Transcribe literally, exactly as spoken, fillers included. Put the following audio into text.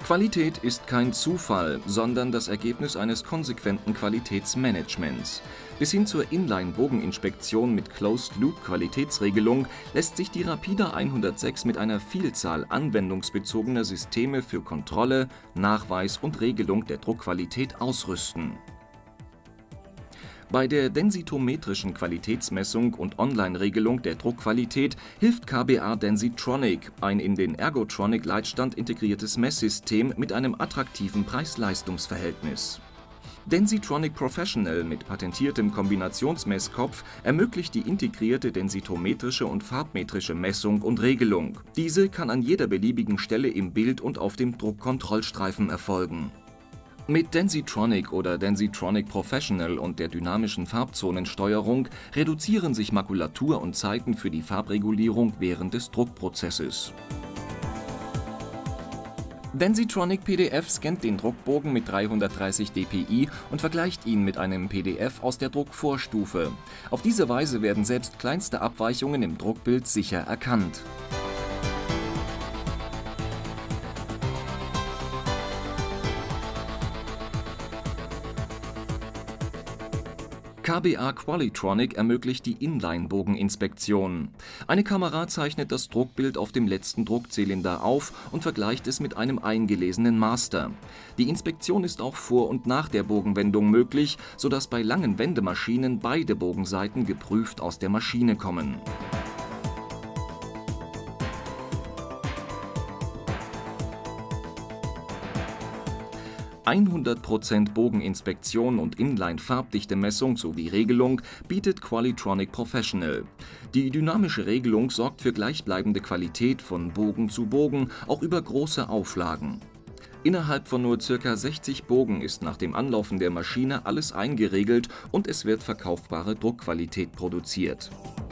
Qualität ist kein Zufall, sondern das Ergebnis eines konsequenten Qualitätsmanagements. Bis hin zur Inline-Bogeninspektion mit Closed-Loop-Qualitätsregelung lässt sich die Rapida hundertsechs mit einer Vielzahl anwendungsbezogener Systeme für Kontrolle, Nachweis und Regelung der Druckqualität ausrüsten. Bei der densitometrischen Qualitätsmessung und Online-Regelung der Druckqualität hilft K B A Densitronic, ein in den Ergotronic-Leitstand integriertes Messsystem mit einem attraktiven Preis-Leistungs-Verhältnis. Densitronic Professional mit patentiertem Kombinationsmesskopf ermöglicht die integrierte densitometrische und farbmetrische Messung und Regelung. Diese kann an jeder beliebigen Stelle im Bild und auf dem Druckkontrollstreifen erfolgen. Mit Densitronic oder Densitronic Professional und der dynamischen Farbzonensteuerung reduzieren sich Makulatur und Zeiten für die Farbregulierung während des Druckprozesses. Densitronic P D F scannt den Druckbogen mit dreihundertdreißig dpi und vergleicht ihn mit einem P D F aus der Druckvorstufe. Auf diese Weise werden selbst kleinste Abweichungen im Druckbild sicher erkannt. K B A Qualitronic ermöglicht die Inline-Bogeninspektion. Eine Kamera zeichnet das Druckbild auf dem letzten Druckzylinder auf und vergleicht es mit einem eingelesenen Master. Die Inspektion ist auch vor und nach der Bogenwendung möglich, sodass bei langen Wendemaschinen beide Bogenseiten geprüft aus der Maschine kommen. hundert Prozent Bogeninspektion und Inline-Farbdichte-Messung sowie Regelung bietet Qualitronic Professional. Die dynamische Regelung sorgt für gleichbleibende Qualität von Bogen zu Bogen, auch über große Auflagen. Innerhalb von nur ca. sechzig Bogen ist nach dem Anlaufen der Maschine alles eingeregelt und es wird verkaufbare Druckqualität produziert.